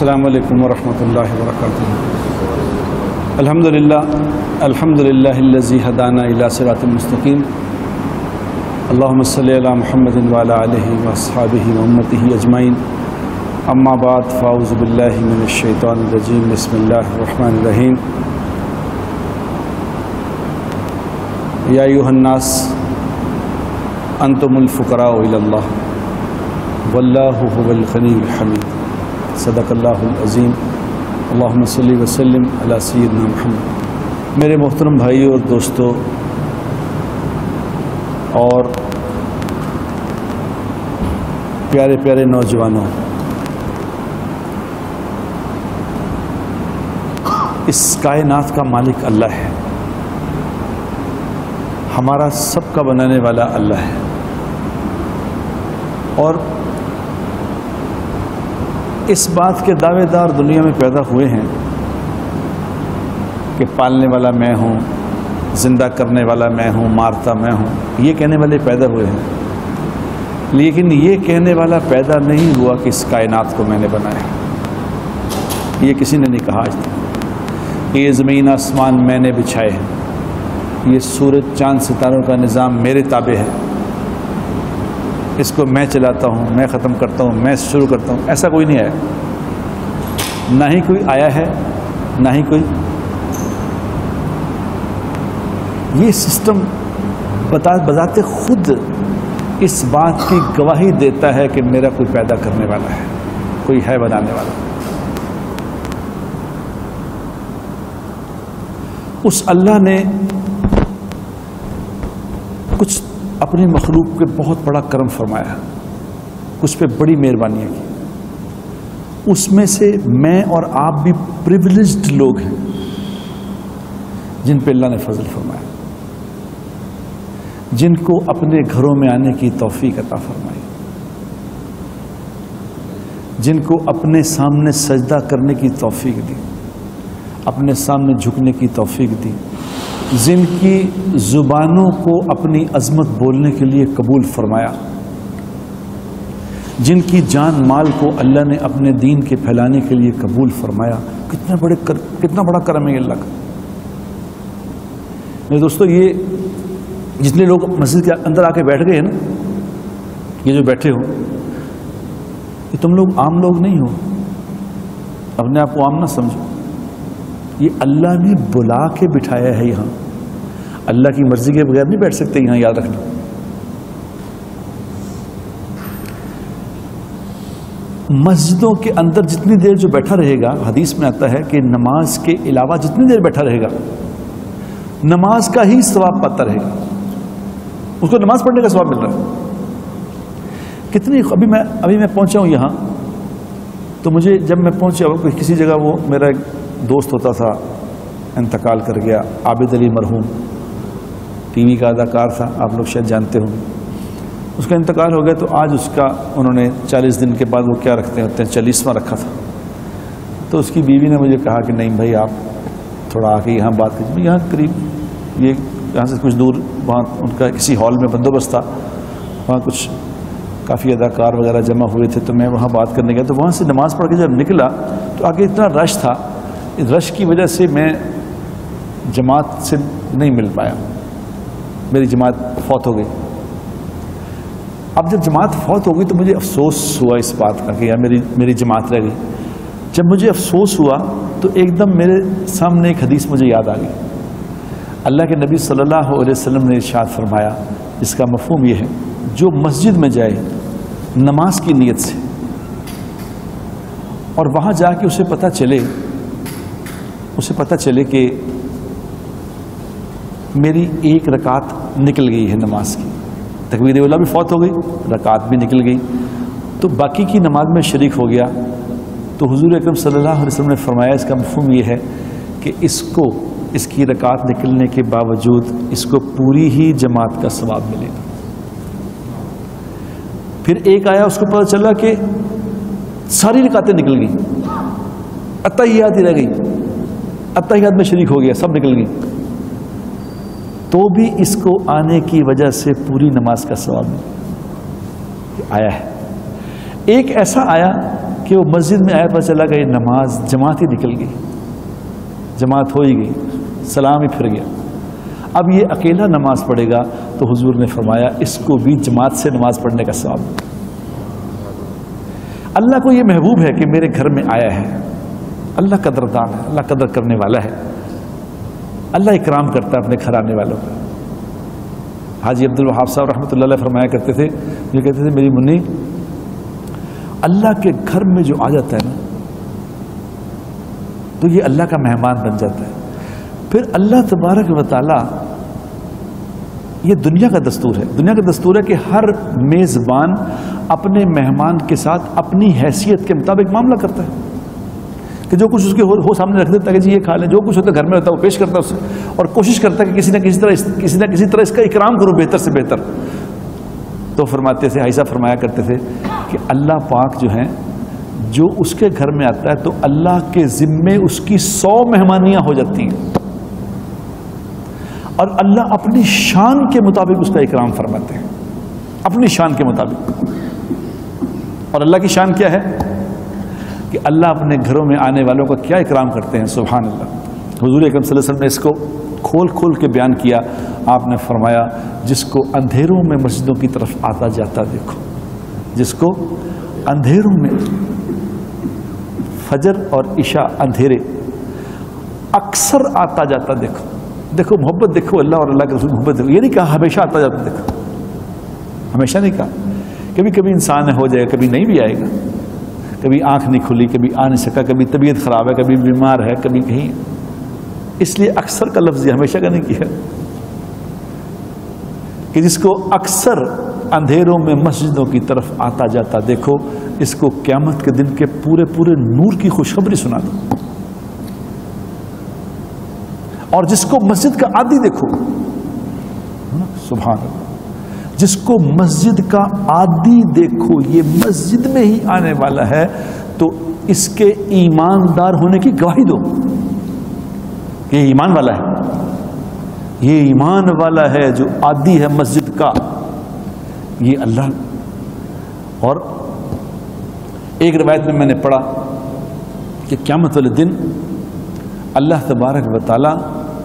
السلام علیکم ورحمۃ اللہ وبرکاتہ۔ الحمد للہ الذی ہدانا الی صراط مستقیم، اللہم صلی علی محمد وعلی آلہ واصحابہ وامتہ اجمعین، اما بعد فاعوذ باللہ من الشیطان الرجیم، بسم اللہ الرحمن الرحیم۔ یا ایھا الناس انتم الفقراء الی اللہ واللہ هو الغنی الحمید، صدق اللہ العظیم۔ اللہم صلی وسلم علی سیدنا محمد۔ میرے محترم بھائیوں اور دوستوں اور پیارے پیارے نوجوانوں، اس کائنات کا مالک اللہ ہے، ہمارا سب کا بنانے والا اللہ ہے، اور اس بات کے دعوے دار دنیا میں پیدا ہوئے ہیں کہ پالنے والا میں ہوں، زندہ کرنے والا میں ہوں، مارتا میں ہوں، یہ کہنے والے پیدا ہوئے ہیں، لیکن یہ کہنے والا پیدا نہیں ہوا کہ اس کائنات کو میں نے بنایا۔ یہ کسی نے نہیں کہا آج تک۔ یہ زمین آسمان میں نے بچھائے ہیں، یہ سورج چاند ستاروں کا نظام میرے تابع ہے، اس کو میں چلاتا ہوں، میں ختم کرتا ہوں، میں شروع کرتا ہوں، ایسا کوئی نہیں آیا، نہ ہی کوئی آیا ہے، نہ ہی کوئی۔ یہ سسٹم بذات خود اس بات کی گواہی دیتا ہے کہ میرا کوئی پیدا کرنے والا ہے، کوئی ہے بنانے والا۔ اس اللہ نے کچھ اپنی مخلوق پہ بہت بڑا کرم فرمایا، کچھ پہ بڑی مہربانیاں کی، اس میں سے میں اور آپ بھی پریویلیجڈ لوگ ہیں جن پہ اللہ نے فضل فرمایا، جن کو اپنے گھروں میں آنے کی توفیق عطا فرمائی، جن کو اپنے سامنے سجدہ کرنے کی توفیق دی، اپنے سامنے جھکنے کی توفیق دی، جن کی زبانوں کو اپنی عظمت بولنے کے لیے قبول فرمایا، جن کی جان مال کو اللہ نے اپنے دین کے پھیلانے کے لیے قبول فرمایا۔ کتنا بڑا کرم ہے اللہ کا۔ میرے دوستو، یہ جتنے لوگ مسجد کے اندر آ کے بیٹھ گئے ہیں نا، یہ جو بیٹھے ہو، یہ تم لوگ عام لوگ نہیں ہو، اپنے آپ کو عام نہ سمجھو، یہ اللہ نے بلا کے بٹھایا ہے یہاں، اللہ کی مرضی کے بغیر نہیں بیٹھ سکتے یہاں، یاد رکھنا۔ مسجدوں کے اندر جتنی دیر جو بیٹھا رہے گا، حدیث میں آتا ہے کہ نماز کے علاوہ جتنی دیر بیٹھا رہے گا، نماز کا ہی ثواب پاتا رہے گا، اس کو نماز پڑھنے کا ثواب مل رہا ہے۔ کتنی ابھی میں پہنچا ہوں یہاں، تو مجھے جب میں پہنچا کسی جگہ، وہ میرا ایک دوست ہوتا تھا، انتقال کر گیا، عابد علی مرحوم، ٹی وی کا اداکار تھا، آپ لوگ شاید جانتے ہوں۔ اس کا انتقال ہو گیا، تو آج اس کا انہوں نے 40 دن کے بعد وہ کیا رکھتے ہیں 40واں رکھا تھا، تو اس کی بیوی نے مجھے کہا کہ نہیں بھائی، آپ تھوڑا آ کے یہاں بات کیجیے۔ یہاں قریب یہاں سے کچھ دور، وہاں ان کا کسی ہال میں بندوبست تھا، وہاں کچھ کافی اداکار وغیرہ جمع ہوئے تھے، تو میں وہاں بات کرنے گیا، تو وہاں سے نماز پڑھ کے جب نکلا تو آگے اتنا رش تھا، اس رش کی وجہ سے میں جماعت سے نہیں مل پایا، میری جماعت فوت ہو گئی۔ اب جب جماعت فوت ہو گئی تو مجھے افسوس ہوا اس بات کا کہ یار میری جماعت رہ گئی۔ جب مجھے افسوس ہوا تو ایک دم میرے سامنے ایک حدیث مجھے یاد آ گئی۔ اللہ کے نبی صلی اللہ علیہ وسلم نے ارشاد فرمایا، جس کا مفہوم یہ ہے، جو مسجد میں جائے نماز کی نیت سے، اور وہاں جا کے اسے پتہ چلے کہ میری ایک رکعت نکل گئی ہے نماز کی، تکبیر اولیٰ بھی فوت ہو گئی، رکعت بھی نکل گئی، تو باقی کی نماز میں شریک ہو گیا، تو حضور اکرم صلی اللہ علیہ وسلم نے فرمایا اس کا مفہوم یہ ہے کہ اس کی رکعت نکلنے کے باوجود اس کو پوری ہی جماعت کا ثواب ملے گا۔ پھر ایک آیا، اس کو پتہ چلا کہ ساری رکعتیں نکل گئی، اتحیات ہی رہ گئی، اتحیات میں شریک ہو گیا، سب نکل گئی، تو بھی اس کو آنے کی وجہ سے پوری نماز کا ثواب آیا ہے۔ ایک ایسا آیا کہ کہ وہ مسجد میں آیا، پتہ چلا کہ یہ نماز جماعت ہی نکل گئی، جماعت ہو ہی گئی، سلام ہی پھر گیا۔ اب یہ اکیلا نماز پڑھے گا تو حضور نے فرمایا اس کو بھی جماعت سے نماز پڑھنے کا ثواب۔ اللہ کو یہ محبوب ہے کہ میرے گھر میں آیا ہے، اللہ قدردان ہے، اللہ قدر کرنے والا ہے، اللہ اکرام کرتا ہے اپنے گھر آنے والوں کا۔ حاجی عبد الوہاب صاحب رحمۃ اللہ علیہ فرمایا کرتے تھے، یہ کہتے تھے میری منی، اللہ کے گھر میں جو آ جاتا ہے نا تو یہ اللہ کا مہمان بن جاتا ہے۔ پھر اللہ تبارک و تعالی، یہ دنیا کا دستور ہے، دنیا کا دستور ہے کہ ہر میزبان اپنے مہمان کے ساتھ اپنی حیثیت کے مطابق معاملہ کرتا ہے، کہ جو کچھ اس کے ہو سامنے رکھ دیتا ہے کہ جی یہ کھا لیں، جو کچھ ہوتا ہے گھر میں ہوتا ہے وہ پیش کرتا ہے اسے، اور کوشش کرتا ہے کہ کسی نہ کسی طرح اس کا اکرام کرو بہتر سے بہتر۔ تو فرماتے تھے، حائزہ فرمایا کرتے تھے کہ اللہ پاک جو ہیں، جو اس کے گھر میں آتا ہے تو اللہ کے ذمے اس کی 100 مہمانیاں ہو جاتی ہیں، اور اللہ اپنی شان کے مطابق اس کا اکرام فرماتے ہیں، اپنی شان کے مطابق۔ اور اللہ کی شان کیا ہے کہ اللہ اپنے گھروں میں آنے والوں کا کیا اکرام کرتے ہیں، سبحان اللہ۔ حضور اکرم صلی اللہ علیہ وسلم نے اس کو کھول کھول کے بیان کیا۔ آپ نے فرمایا جس کو اندھیروں میں مسجدوں کی طرف آتا جاتا دیکھو، جس کو اندھیروں میں، فجر اور عشاء اندھیرے، اکثر آتا جاتا دیکھو، دیکھو محبت، دیکھو اللہ اور اللہ کے رسول محبت دیکھو۔ یہ نہیں کہا ہمیشہ آتا جاتا دیکھو، ہمیشہ نہیں کہا، کبھی کبھی انسان ہو جائے، کبھی نہیں بھی آئے گا، کبھی آنکھ نہیں کھلی، کبھی آ نہیں سکا، کبھی طبیعت خراب ہے، کبھی بیمار ہے، کبھی کہیں، اس لیے اکثر کا لفظ ہمیشہ کا نہیں کیا، کہ جس کو اکثر اندھیروں میں مسجدوں کی طرف آتا جاتا دیکھو، اس کو قیامت کے دن کے پورے پورے نور کی خوشخبری سنا دو۔ اور جس کو مسجد کا عادی دیکھو، سبحان اللہ، جس کو مسجد کا عادی دیکھو، یہ مسجد میں ہی آنے والا ہے، تو اس کے ایماندار ہونے کی گواہی دو، یہ ایمان والا ہے، یہ ایمان والا ہے جو عادی ہے مسجد کا، یہ اللہ۔ اور ایک روایت میں نے پڑھا کہ قیامت والے دن اللہ تبارک و تعالی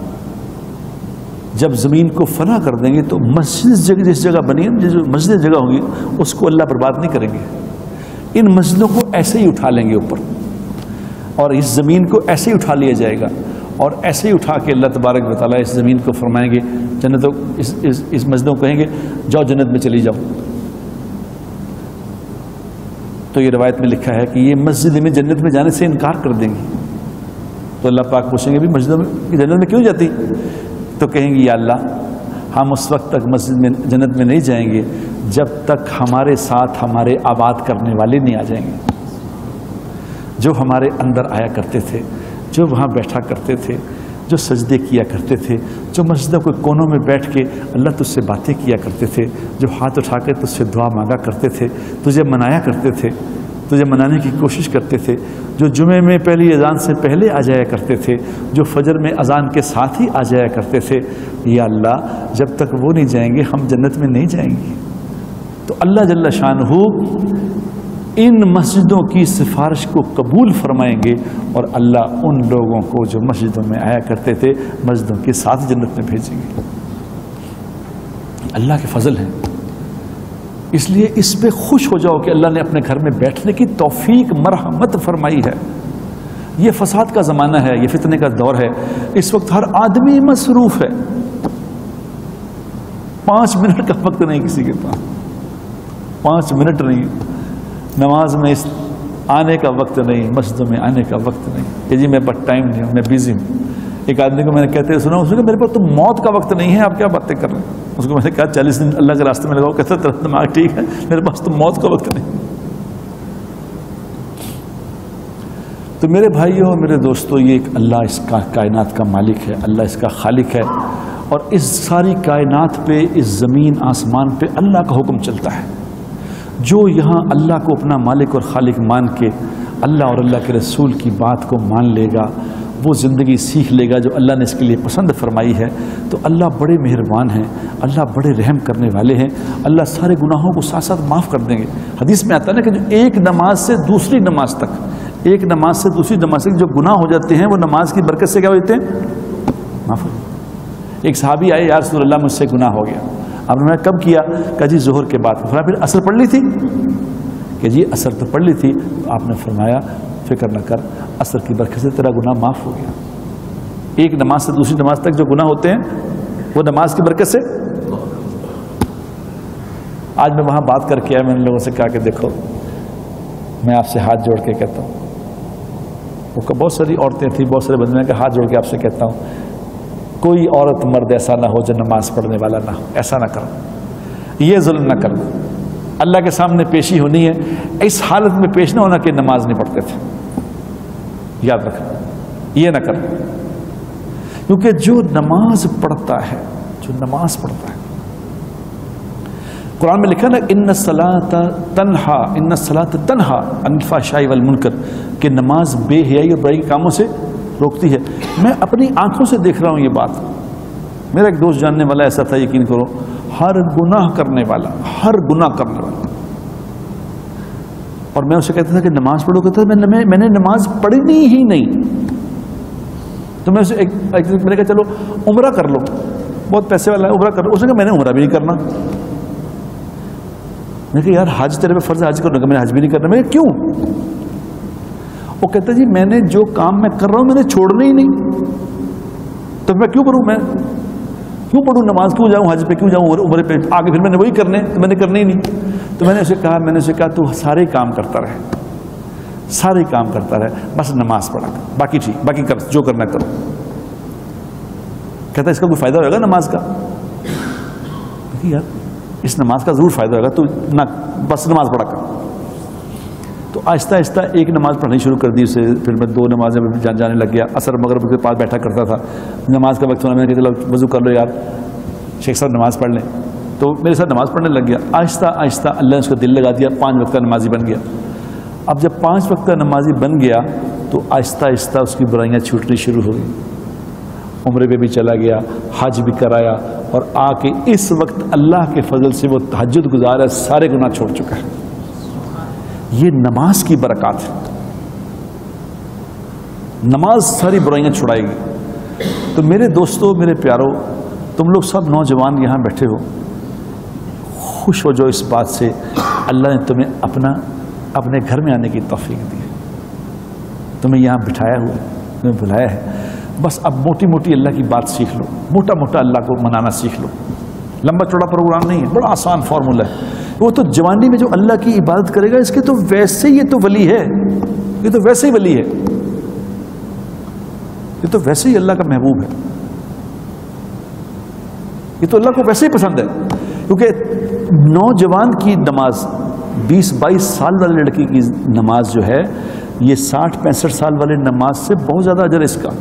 جب زمین کو فنا کر دیں گے تو مسجد جس جگہ بنی ہے، جو مسجد جگہ ہوگی، اس کو اللہ برباد نہیں کریں گے، ان مسجدوں کو ایسے ہی اٹھا لیں گے اوپر، اور اس زمین کو ایسے ہی اٹھا لیا جائے گا، اور ایسے ہی اٹھا کے اللہ تبارک و تعالیٰ اس زمین کو فرمائیں گے، جنتوں اس مسجدوں کو کہیں گے جاؤ جنت میں چلی جاؤ۔ تو یہ روایت میں لکھا ہے کہ یہ مسجد میں جنت میں جانے سے انکار کر دیں گے، تو اللہ پاک پوچھیں گے بھی مسجدوں میں جنت میں کیوں جاتی؟ تو کہیں گے یا اللہ ہم اس وقت تک مسجد میں جنت میں نہیں جائیں گے جب تک ہمارے ساتھ ہمارے آباد کرنے والے نہیں آ جائیں گے، جو ہمارے اندر آیا کرتے تھے، جو وہاں بیٹھا کرتے تھے، جو سجدے کیا کرتے تھے، جو مسجدوں کے کونوں میں بیٹھ کے اللہ تجھ سے باتیں کیا کرتے تھے، جو ہاتھ اٹھا کے تجھ سے دعا مانگا کرتے تھے، تجھے منایا کرتے تھے، تجھے منانے کی کوشش کرتے تھے، جو جمعے میں پہلی اذان سے پہلے آ جایا کرتے تھے، جو فجر میں اذان کے ساتھ ہی آ جایا کرتے تھے، یا اللہ جب تک وہ نہیں جائیں گے ہم جنت میں نہیں جائیں گے۔ تو اللہ جل شانہ ان مسجدوں کی سفارش کو قبول فرمائیں گے، اور اللہ ان لوگوں کو جو مسجدوں میں آیا کرتے تھے مسجدوں کے ساتھ جنت میں بھیجیں گے۔ اللہ کے فضل ہیں، اس لیے اس پہ خوش ہو جاؤ کہ اللہ نے اپنے گھر میں بیٹھنے کی توفیق مرحمت فرمائی ہے۔ یہ فساد کا زمانہ ہے، یہ فتنے کا دور ہے، اس وقت ہر آدمی مصروف ہے، 5 منٹ کا وقت نہیں کسی کے پاس، 5 منٹ نہیں، نماز میں آنے کا وقت نہیں، مسجدوں میں آنے کا وقت نہیں کہ جی میں بس ٹائم نہیں ہوں، میں بیزی ہوں۔ ایک آدمی کو میں نے کہتے سنا، اس نے کہا میرے پاس تو موت کا وقت نہیں ہے، آپ کیا باتیں کر رہے ہیں؟ اس کو میں نے کہا 40 دن اللہ کے راستے میں لگاؤ، کہتا تیرا دماغ ٹھیک ہے، میرے پاس تو موت کا وقت نہیں۔ تو میرے بھائیوں میرے دوستوں، یہ ایک اللہ اس کا کائنات کا مالک ہے، اللہ اس کا خالق ہے، اور اس ساری کائنات پہ، اس زمین آسمان پہ اللہ کا حکم چلتا ہے۔ جو یہاں اللہ کو اپنا مالک اور خالق مان کے اللہ اور اللہ کے رسول کی بات کو مان لے گا، وہ زندگی سیکھ لے گا جو اللہ نے اس کے لیے پسند فرمائی ہے، تو اللہ بڑے مہربان ہیں، اللہ بڑے رحم کرنے والے ہیں، اللہ سارے گناہوں کو ساتھ ساتھ معاف کر دیں گے۔ حدیث میں آتا ہے نا کہ جو ایک نماز سے دوسری نماز تک، ایک نماز سے دوسری نماز تک جو گناہ ہو جاتے ہیں وہ نماز کی برکت سے کیا ہو جاتے ہیں؟ معاف ہو جاتے ہیں۔ ایک صحابی آئے، یا رسول اللہ مجھ سے گناہ ہو گیا۔ آپ نے کب کیا؟ کہا جی ظہر کے بعد۔ فرمایا پھر اثر پڑھ لی تھی؟ کہ جی اثر تو پڑھ لی تھی۔ تو آپ نے فرمایا فکر نہ کر، اثر کی برکت سے تیرا گناہ معاف ہو گیا۔ ایک نماز سے دوسری نماز تک جو گناہ ہوتے ہیں وہ نماز کی برکت سے۔ آج میں وہاں بات کر کے آیا، میں نے لوگوں سے کہا کہ دیکھو میں آپ سے ہاتھ جوڑ کے کہتا ہوں، وہ بہت ساری عورتیں تھیں، بہت سارے بندے کہ ہاتھ جوڑ کے آپ سے کہتا ہوں کوئی عورت مرد ایسا نہ ہو جو نماز پڑھنے والا نہ ہو، ایسا نہ کرو، یہ ظلم نہ کرو، اللہ کے سامنے پیشی ہونی ہے، اس حالت میں پیش نہ ہونا کہ نماز نہیں پڑھتے تھے، یاد رکھنا یہ نہ کرو، کیونکہ جو نماز پڑھتا ہے، جو نماز پڑھتا ہے، قرآن میں لکھا نا ان الصلاۃ تنہا عن الفحشاء والمنکر، کہ نماز بے حیائی اور برائی کے کاموں سے روکتی ہے۔ میں اپنی آنکھوں سے دیکھ رہا ہوں یہ بات۔ میرا ایک دوست جاننے والا ایسا تھا، یقین کرو، ہر گناہ کرنے والا، اور میں اسے کہتا تھا کہ نماز پڑھو، کہتا تھا میں نے نماز پڑھنی ہی نہیں۔ تو میں اسے میں نے کہا چلو عمرہ کر لو، بہت پیسے والا ہے، عمرہ کر لو۔ اس نے کہا میں نے عمرہ بھی نہیں کرنا۔ میں نے کہا یار حج تیرے پہ فرض ہے، حج کرنے کا، میں نے حج بھی نہیں کرنا۔ میں نے کہا کیوں؟ وہ کہتا جی میں نے جو کام میں کر رہا ہوں میں نے چھوڑنا ہی نہیں، تو میں کیوں کروں، میں کیوں پڑھوں نماز، کیوں جاؤں حج پہ، کیوں جاؤں عمرے پہ، آگے پھر میں نے وہی کرنے، تو میں نے کرنے ہی نہیں۔ تو میں نے اسے کہا تو سارے کام کرتا رہے، سارے کام کرتا رہے، بس نماز پڑھا کر، باقی ٹھیک، باقی کر جو کرنا کرو۔ کہتا اس کا کوئی فائدہ ہوگا نماز کا؟ یار اس نماز کا ضرور فائدہ ہوگا، تو نہ بس نماز پڑھا کر۔ تو آہستہ آہستہ ایک نماز پڑھنی شروع کر دی اسے، پھر میں 2 نمازیں جانے لگ گیا۔ عصر مغرب کے پاس بیٹھا کرتا تھا، نماز کا وقت ہونا، میں نے کہا چلو وضو کر لو یار، شیخ صاحب نماز پڑھ لیں، تو میرے ساتھ نماز پڑھنے لگ گیا۔ آہستہ آہستہ اللہ نے اس کو دل لگا دیا، 5 وقت کا نمازی بن گیا۔ اب جب 5 وقت کا نمازی بن گیا تو آہستہ آہستہ اس کی برائیاں چھوٹنی شروع ہو گئی، عمرے پہ بھی چلا گیا، حج بھی کرایا، اور آ کے اس وقت اللہ کے فضل سے وہ تہجد گزار ہے، سارے گناہ چھوڑ چکا ہے۔ یہ نماز کی برکات ہے، نماز ساری برائیاں چھڑائے گی۔ تو میرے دوستو، میرے پیارو، تم لوگ سب نوجوان یہاں بیٹھے ہو، خوش ہو جو اس بات سے اللہ نے تمہیں اپنے گھر میں آنے کی توفیق دی ہے، تمہیں یہاں بٹھایا ہوا ہے، تمہیں بلایا ہے۔ بس اب موٹی موٹی اللہ کی بات سیکھ لو، موٹا موٹا اللہ کو منانا سیکھ لو۔ لمبا چوڑا پروگرام نہیں ہے، بڑا آسان فارمولہ ہے۔ وہ تو جوانی میں جو اللہ کی عبادت کرے گا، اس کے تو ویسے یہ تو ولی ہے، یہ تو ویسے ہی ولی ہے، یہ تو ویسے ہی اللہ کا محبوب ہے، یہ تو اللہ کو ویسے ہی پسند ہے۔ کیونکہ نوجوان کی نماز، 20-22 سال والے لڑکی کی نماز جو ہے، یہ 60-65 سال والے نماز سے بہت زیادہ اجر ہے اس کا۔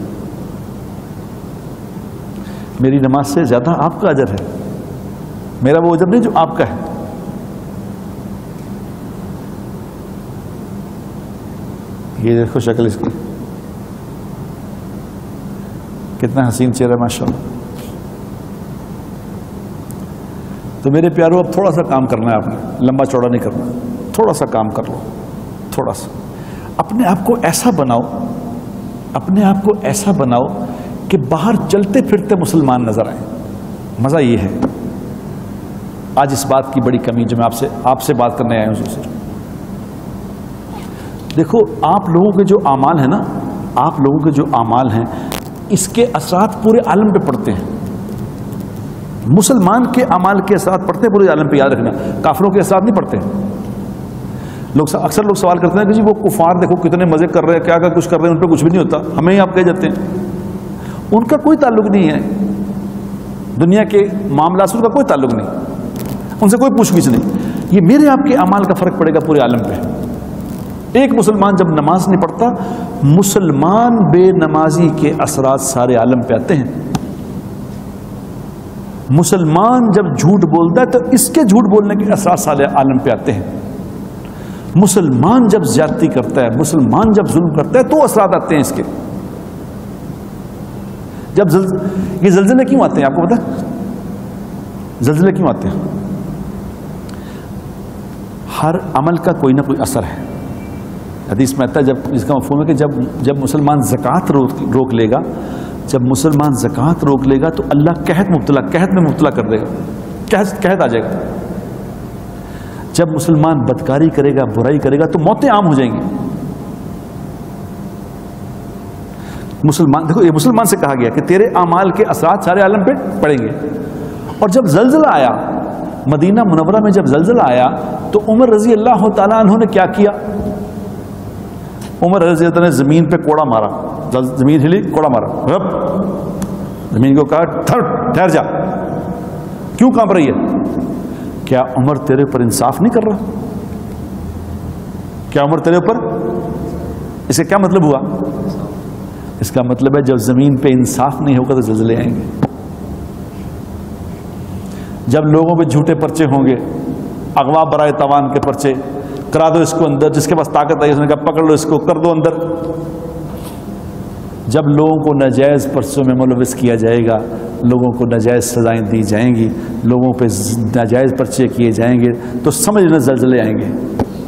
میری نماز سے زیادہ آپ کا اجر ہے، میرا وہ اجر نہیں جو آپ کا ہے۔ یہ دیکھو شکل اس کی، کتنا حسین چہرہ ہے ماشاءاللہ۔ تو میرے پیارو اب تھوڑا سا کام کرنا ہے آپ نے، لمبا چوڑا نہیں کرنا، تھوڑا سا کام کر لو، تھوڑا سا اپنے آپ کو ایسا بناؤ، اپنے آپ کو ایسا بناؤ کہ باہر چلتے پھرتے مسلمان نظر آئیں۔ مزہ یہ ہے، آج اس بات کی بڑی کمی جو میں آپ سے بات کرنے آیا ہوں صرف دیکھو، آپ لوگوں کے جو اعمال ہیں نا، آپ لوگوں کے جو اعمال ہیں، اس کے اثرات پورے عالم پہ پڑتے ہیں۔ مسلمان کے اعمال کے اثرات پڑتے ہیں پورے عالم پہ، یاد رکھنا، کافروں کے اثرات نہیں پڑتے۔ اکثر لوگ سوال کرتے ہیں کہ جی وہ کفار دیکھو کتنے مزے کر رہے ہیں، کیا کچھ کر رہے ہیں، ان پہ کچھ بھی نہیں ہوتا، ہمیں ہی آپ کہہ جاتے ہیں۔ ان کا کوئی تعلق نہیں ہے، دنیا کے معاملات سے ان کا کوئی تعلق نہیں، ان سے کوئی پوچھ گچھ نہیں۔ یہ میرے آپ کے اعمال کا فرق پڑے گا پورے عالم پہ۔ ایک مسلمان جب نماز نہیں پڑھتا، مسلمان بے نمازی کے اثرات سارے عالم پہ آتے ہیں۔ مسلمان جب جھوٹ بولتا ہے تو اس کے جھوٹ بولنے کے اثرات سارے عالم پہ آتے ہیں۔ مسلمان جب زیادتی کرتا ہے، مسلمان جب ظلم کرتا ہے تو اثرات آتے ہیں اس کے۔ جب یہ زلزلے کیوں آتے ہیں آپ کو پتا ہے؟ زلزلے کیوں آتے ہیں؟ ہر عمل کا کوئی نہ کوئی اثر ہے. حدیث میں آتا ہے جب اس کا مفہوم ہے کہ جب مسلمان زکوٰۃ روک لے گا، جب مسلمان زکوٰۃ روک لے گا تو اللہ قحط میں مبتلا کر دے گا، قحط آ جائے گا. جب مسلمان بدکاری کرے گا، برائی کرے گا تو موتیں عام ہو جائیں گی. مسلمان دیکھو، یہ مسلمان سے کہا گیا کہ تیرے اعمال کے اثرات سارے عالم پہ پڑیں گے. اور جب زلزلہ آیا مدینہ منورہ میں، جب زلزلہ آیا تو عمر رضی اللہ تعالیٰ عنہ نے کیا کیا؟ عمر رضی اللہ عنہ نے زمین پہ کوڑا مارا، زمین ہلی، کوڑا مارا، زمین کو کہا ٹھہر جا، کیوں کانپ رہی ہے؟ کیا عمر تیرے پر انصاف نہیں کر رہا؟ کیا عمر تیرے اوپر؟ اس کا کیا مطلب ہوا؟ اس کا مطلب ہے جب زمین پہ انصاف نہیں ہوگا تو زلزلے آئیں گے. جب لوگوں پہ جھوٹے پرچے ہوں گے، اغوا برائے تاوان کے پرچے، کرا دو اس کو اندر، جس کے پاس طاقت آئی اس نے کہا پکڑ لو اس کو، کر دو اندر. جب لوگوں کو ناجائز پرچوں میں ملوث کیا جائے گا، لوگوں کو ناجائز سزائیں دی جائیں گی، لوگوں پہ ناجائز پرچے کیے جائیں گے تو سمجھ لینا زلزلے آئیں گے.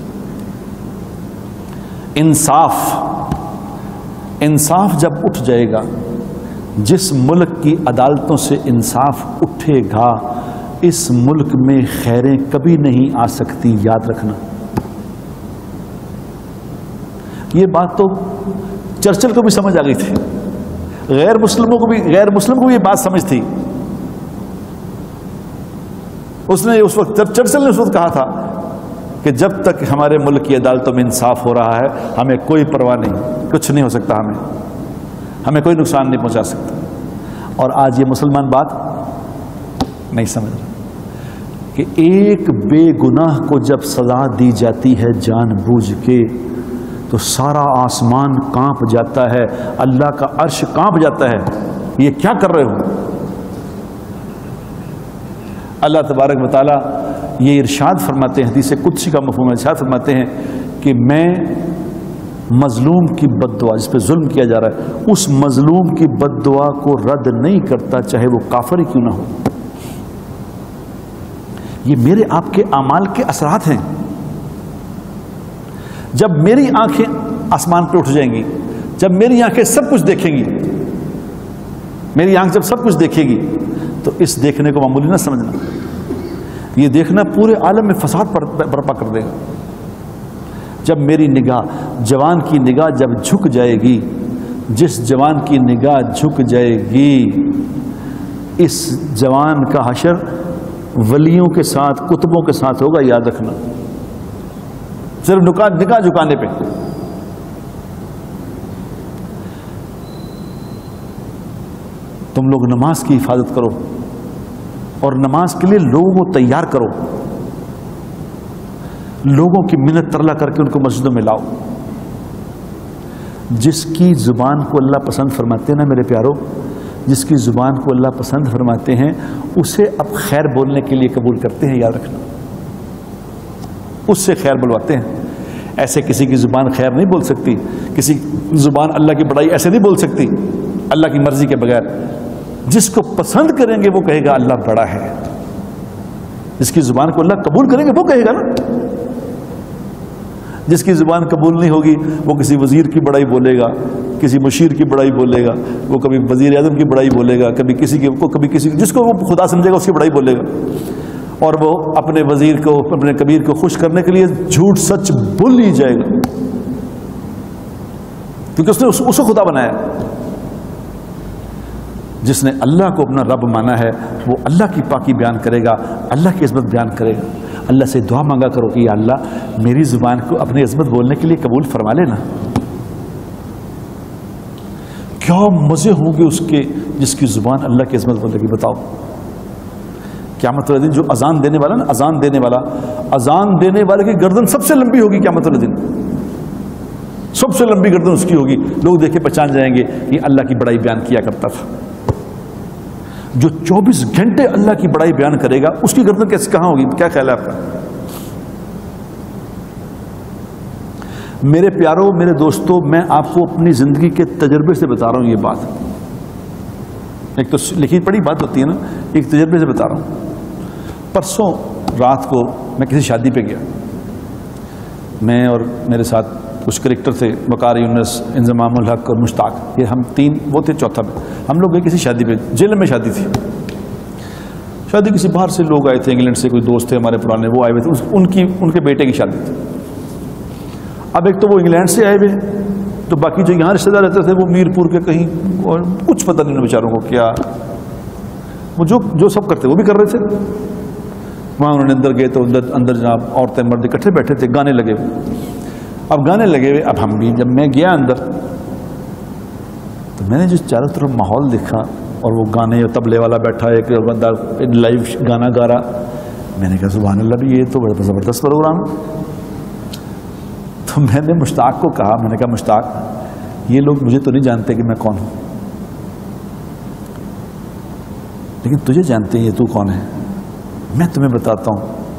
انصاف جب اٹھ جائے گا، جس ملک کی عدالتوں سے انصاف اٹھے گا، اس ملک میں خیریں کبھی نہیں آ سکتی، یاد رکھنا. یہ بات تو چرچل کو بھی سمجھ آ گئی تھی، غیر مسلم کو بھی یہ بات سمجھ تھی. اس وقت چرچل نے اس وقت کہا تھا کہ جب تک ہمارے ملک کی عدالتوں میں انصاف ہو رہا ہے ہمیں کوئی پرواہ نہیں، کچھ نہیں ہو سکتا، ہمیں کوئی نقصان نہیں پہنچا سکتا. اور آج یہ مسلمان بات نہیں سمجھ رہا کہ ایک بے گناہ کو جب سزا دی جاتی ہے جان بوجھ کے تو سارا آسمان کانپ جاتا ہے، اللہ کا عرش کانپ جاتا ہے. یہ کیا کر رہے ہو؟ اللہ تبارک و تعالیٰ یہ ارشاد فرماتے ہیں، حدیث قدسی کا مفہوم ارشاد فرماتے ہیں کہ میں مظلوم کی بد دعا، جس پہ ظلم کیا جا رہا ہے، اس مظلوم کی بد دعا کو رد نہیں کرتا، چاہے وہ کافر ہی کیوں نہ ہو. یہ میرے آپ کے اعمال کے اثرات ہیں. جب میری آنکھیں آسمان پہ اٹھ جائیں گی، جب میری آنکھیں سب کچھ دیکھیں گی، میری آنکھ جب سب کچھ دیکھے گی تو اس دیکھنے کو معمولی نہ سمجھنا. یہ دیکھنا پورے عالم میں فساد برپا کر دے گا. جب میری نگاہ، جوان کی نگاہ جب جھک جائے گی، جس جوان کی نگاہ جھک جائے گی، اس جوان کا حشر ولیوں کے ساتھ، کتبوں کے ساتھ ہوگا، یاد رکھنا. صرف نگاہ جھکانے پہ. تم لوگ نماز کی حفاظت کرو اور نماز کے لیے لوگوں کو تیار کرو، لوگوں کی منت ترلا کر کے ان کو مسجدوں میں لاؤ. جس کی زبان کو اللہ پسند فرماتے ہیں نا میرے پیارو، جس کی زبان کو اللہ پسند فرماتے ہیں اسے اب خیر بولنے کے لیے قبول کرتے ہیں، یاد رکھنا. اس سے خیر بلواتے ہیں. ایسے کسی کی زبان خیر نہیں بول سکتی، کسی زبان اللہ کی بڑائی ایسے نہیں بول سکتی اللہ کی مرضی کے بغیر. جس کو پسند کریں گے وہ کہے گا اللہ بڑا ہے، جس کی زبان کو اللہ قبول کریں گے وہ کہے گا نا. جس کی زبان قبول نہیں ہوگی وہ کسی وزیر کی بڑائی بولے گا، کسی مشیر کی بڑائی بولے گا، وہ کبھی وزیر اعظم کی بڑائی بولے گا، کبھی کسی کی جس کو وہ خدا سمجھے گا اس کی بڑائی بولے گا. اور وہ اپنے وزیر کو، اپنے کبیر کو خوش کرنے کے لیے جھوٹ سچ بول ہی جائے گا، کیونکہ اس نے اس کو خدا بنایا. جس نے اللہ کو اپنا رب مانا ہے وہ اللہ کی پاکی بیان کرے گا، اللہ کی عظمت بیان کرے گا. اللہ سے دعا مانگا کرو کہ یا اللہ میری زبان کو اپنی عظمت بولنے کے لیے قبول فرما لینا. کیا مزے ہوں گے اس کے جس کی زبان اللہ کی عظمت بولے گی. بتاؤ قیامت والے دن جو اذان دینے والا نا، اذان دینے والے کی گردن سب سے لمبی ہوگی. قیامت والے دن سب سے لمبی گردن اس کی ہوگی. لوگ دیکھ کے پہچان جائیں گے یہ اللہ کی بڑائی بیان کیا کرتا تھا. جو 24 گھنٹے اللہ کی بڑائی بیان کرے گا اس کی گردن کیسے کہاں ہوگی؟ کیا خیال ہے آپ کا؟ میرے پیاروں، میرے دوستوں، میں آپ کو اپنی زندگی کے تجربے سے بتا رہا ہوں یہ بات. ایک تو لکھی پڑھی بات ہوتی ہے نا، ایک تجربے سے بتا رہا ہوں. پرسوں رات کو میں کسی شادی پہ گیا، میں اور میرے ساتھ کچھ کریکٹر تھے، وقار یونس، انضمام الحق اور مشتاق، یہ ہم تین، وہ تھے چوتھا پہ. ہم لوگ گئے کسی شادی پہ، جیل میں شادی تھی. شادی کسی باہر سے لوگ آئے تھے، انگلینڈ سے کوئی دوست تھے ہمارے پرانے، وہ آئے ہوئے تھے، ان کے بیٹے کی شادی تھی. اب ایک تو وہ انگلینڈ سے آئے ہوئے، تو باقی جو یہاں رشتے دار رہتے تھے وہ میرپور کے کہیں، اور کچھ پتہ نہیں بیچاروں کو کیا، وہ جو سب کرتے وہ بھی کر رہے تھے. وہاں انہوں نے اندر گئے تو اندر جناب عورتیں مرد اکٹھے بیٹھے تھے، گانے لگے ہوئے. اب گانے لگے ہوئے، اب ہم بھی، جب میں گیا اندر تو میں نے جو چاروں طرف ماحول دیکھا، اور وہ گانے، طبلے والا بیٹھا، ایک بندہ لائیو گانا گا رہا. میں نے کہا سبحان اللہ بھی، یہ تو بڑا زبردست پروگرام. تو میں نے مشتاق کو کہا، میں نے کہا مشتاق، یہ لوگ مجھے تو نہیں جانتے کہ میں کون ہوں، لیکن تجھے جانتے ہیں یہ تو کون ہے. میں تمہیں بتاتا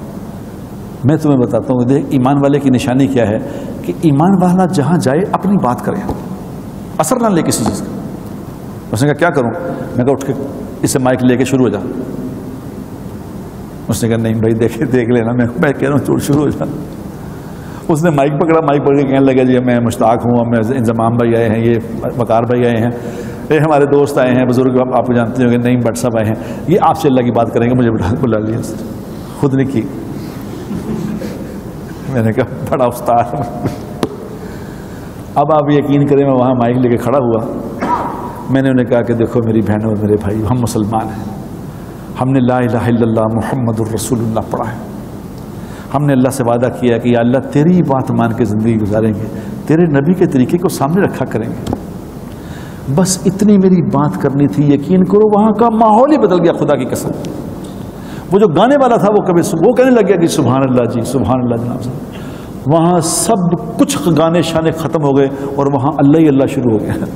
ہوں کہ دیکھ، ایمان والے کی نشانی کیا ہے کہ ایمان والا جہاں جائے اپنی بات کرے، اثر نہ لے کسی چیز کا. اس نے کہا کیا کروں؟ میں کہا اٹھ کے اسے مائک لے کے شروع ہو جا. اس نے کہا نہیں بھائی دیکھ لینا، میں کہہ رہا ہوں شروع ہو جا. اس نے مائک پکڑا، مائک پکڑ کے کہنے لگا جی میں مشتاق ہوں، میں انضمام بھائی آئے ہیں، یہ وقار بھائی آئے ہیں، یہ ہمارے دوست آئے ہیں، بزرگ آپ کو جانتے ہوں گے، نہیں بٹ صاحب آئے ہیں، یہ آپ سے اللہ کی بات کریں گے. مجھے بلا لیا، خود نے کی. میں نے کہا بڑا استاد. اب آپ یقین کریں، میں وہاں مائک لے کے کھڑا ہوا. میں نے انہیں کہا کہ دیکھو میری بہنوں اور میرے بھائی، ہم مسلمان ہیں، ہم نے لا الہ الا اللہ محمد الرسول اللہ پڑھا ہے. ہم نے اللہ سے وعدہ کیا کہ یا اللہ تیری بات مان کے زندگی گزاریں گے، تیرے نبی کے طریقے کو سامنے رکھا کریں گے. بس اتنی میری بات کرنی تھی. یقین کرو وہاں کا ماحول ہی بدل گیا، خدا کی قسم. وہ جو گانے والا تھا وہ کہنے لگ گیا کہ سبحان اللہ جی، سبحان اللہ جناب صاحب. وہاں سب کچھ گانے شانے ختم ہو گئے اور وہاں اللہ ہی اللہ شروع ہو گیا.